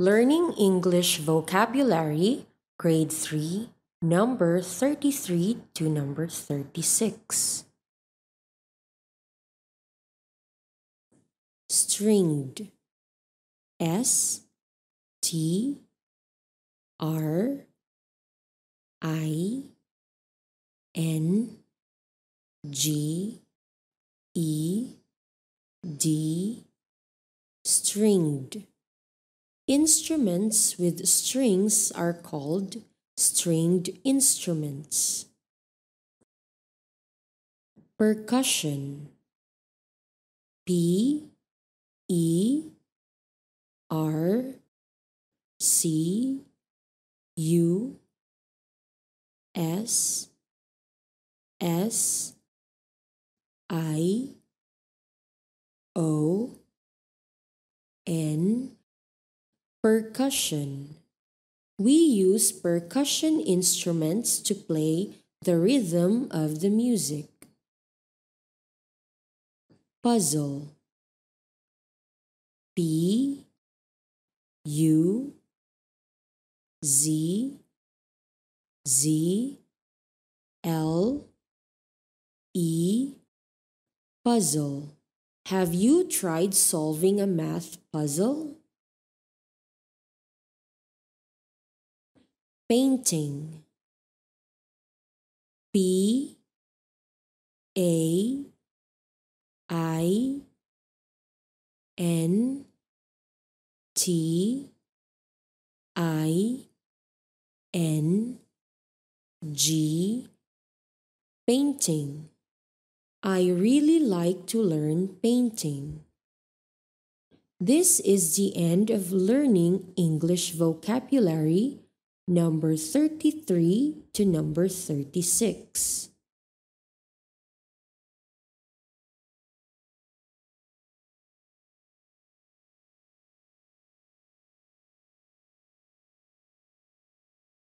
Learning English Vocabulary, Grade 3, number 33 to number 36. Stringed. S T R I N G E D. Stringed. Instruments with strings are called stringed instruments. Percussion. P E R C U S S I O N. Percussion. We use percussion instruments to play the rhythm of the music. Puzzle. P U Z Z L E. Puzzle. Have you tried solving a math puzzle? Painting. P A I N T I N G. Painting. I really like to learn painting. This is the end of learning English vocabulary, number 33 to number 36.